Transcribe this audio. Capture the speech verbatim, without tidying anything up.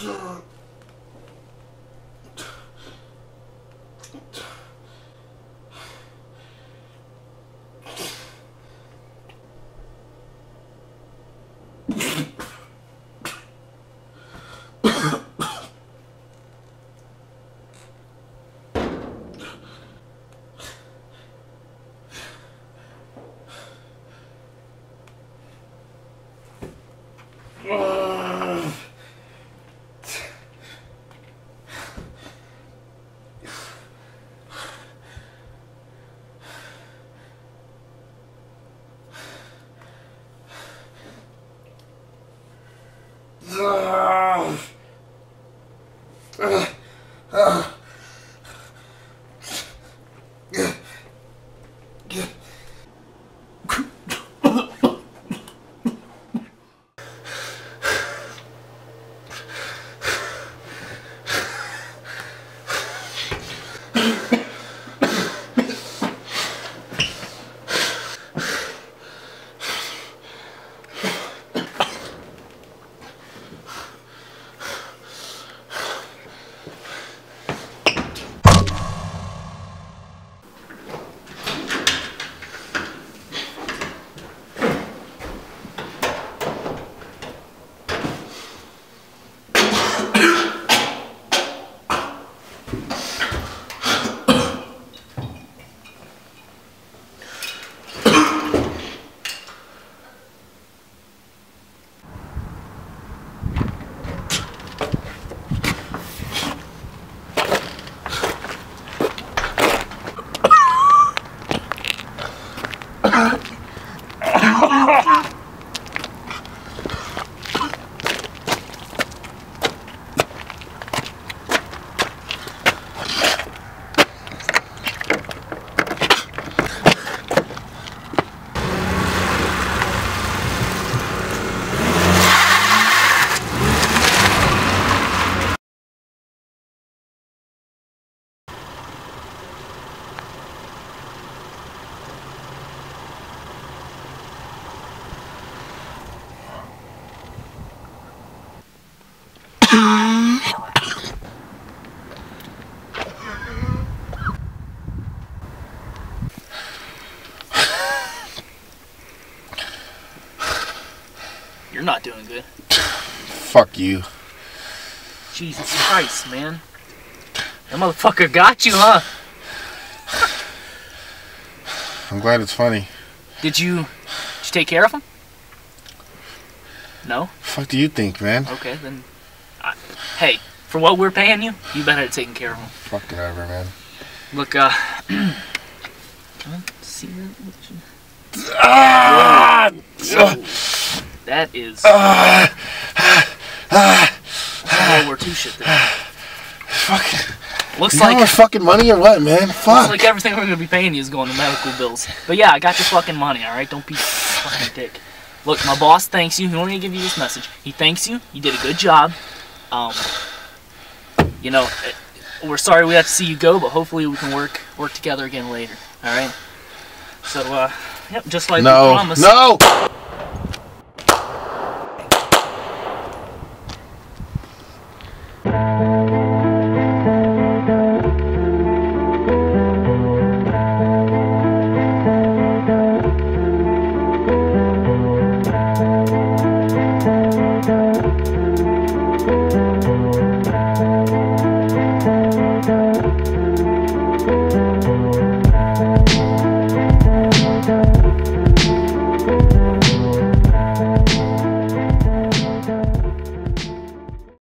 You're not doing good. Fuck you. Jesus Christ, man. That motherfucker got you, huh? I'm glad it's funny. Did you, did you take care of him? No? Fuck do you think, man? Okay, then... I, hey, for what we're paying you, you better have taken care of him. Fucking ever, man. Look, uh... see that? Ah! Whoa. That is... Ah! Ah! World War Two shit there. Fuck. Looks you like... want fucking money or what, man? Fuck. Looks like everything we're gonna be paying you is going to medical bills. But yeah, I got your fucking money, alright? Don't be a fucking dick. Look, my boss thanks you. He wanted to give you this message. He thanks you. You did a good job. Um... You know, we're sorry we have to see you go, but hopefully we can work work together again later. All right. So, uh, yep, just like no, we promised. No.